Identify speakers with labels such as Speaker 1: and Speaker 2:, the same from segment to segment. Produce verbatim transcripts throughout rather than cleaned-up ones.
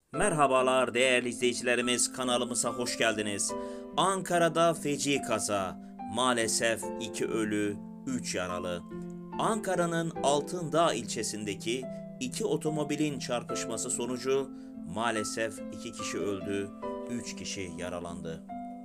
Speaker 1: Merhabalar değerli izleyicilerimiz, kanalımıza hoş geldiniz. Ankara'da feci kaza. Maalesef iki ölü, üç yaralı. Ankara'nın Altındağ ilçesindeki iki otomobilin çarpışması sonucu maalesef iki kişi öldü, üç kişi yaralandı.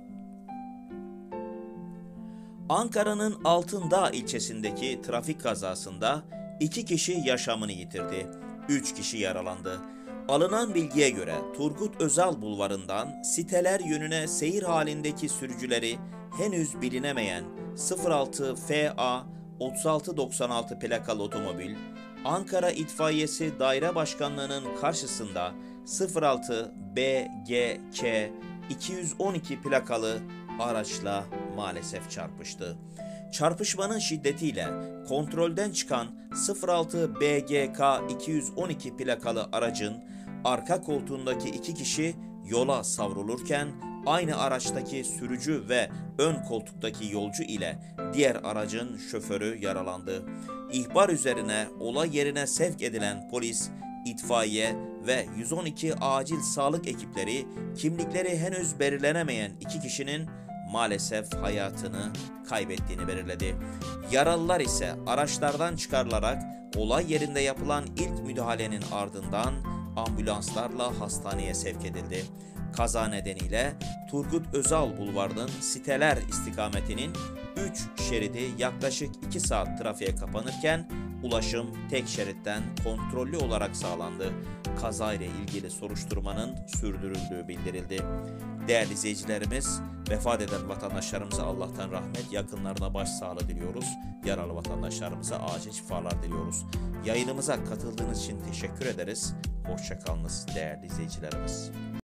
Speaker 1: Ankara'nın Altındağ ilçesindeki trafik kazasında iki kişi yaşamını yitirdi, üç kişi yaralandı. Alınan bilgiye göre Turgut Özal Bulvarı'ndan siteler yönüne seyir halindeki sürücüleri henüz bilinemeyen sıfır altı F A otuz altı doksan altı plakalı otomobil, Ankara İtfaiyesi Daire Başkanlığı'nın karşısında sıfır altı B G K iki yüz on iki plakalı araçla maalesef çarpıştı. Çarpışmanın şiddetiyle kontrolden çıkan sıfır altı B G K iki yüz on iki plakalı aracın arka koltuğundaki iki kişi yola savrulurken aynı araçtaki sürücü ve ön koltuktaki yolcu ile diğer aracın şoförü yaralandı. İhbar üzerine olay yerine sevk edilen polis, itfaiye ve yüz on iki acil sağlık ekipleri kimlikleri henüz belirlenemeyen iki kişinin maalesef hayatını kaybettiğini belirledi. Yaralılar ise araçlardan çıkarılarak olay yerinde yapılan ilk müdahalenin ardından ambulanslarla hastaneye sevk edildi. Kaza nedeniyle Turgut Özal Bulvarı'nın siteler istikametinin üç şeridi yaklaşık iki saat trafiğe kapanırken ulaşım tek şeritten kontrollü olarak sağlandı. Kazayla ilgili soruşturmanın sürdürüldüğü bildirildi. Değerli izleyicilerimiz, vefat eden vatandaşlarımıza Allah'tan rahmet, yakınlarına başsağlığı diliyoruz. Yaralı vatandaşlarımıza acil şifalar diliyoruz. Yayınımıza katıldığınız için teşekkür ederiz. Hoşça kalınız değerli izleyicilerimiz.